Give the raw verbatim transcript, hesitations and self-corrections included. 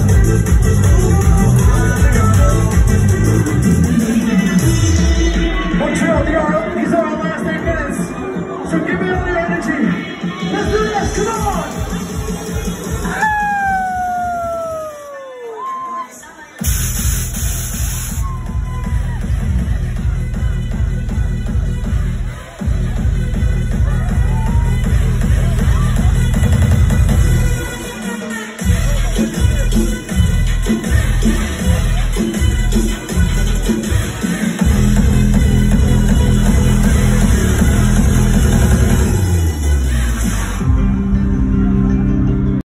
Montreal, these are our last eight minutes. So give me all your energy. Let's do this, come on!